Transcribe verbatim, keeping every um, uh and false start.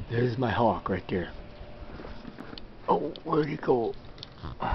There's my hawk right there. Oh, where'd he go?